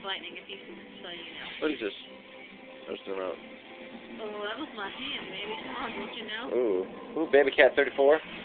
lightning, if you so you know. What is this? What's the remote? Oh, that was my hand, baby. Come on, don't you know? Ooh, baby cat 34.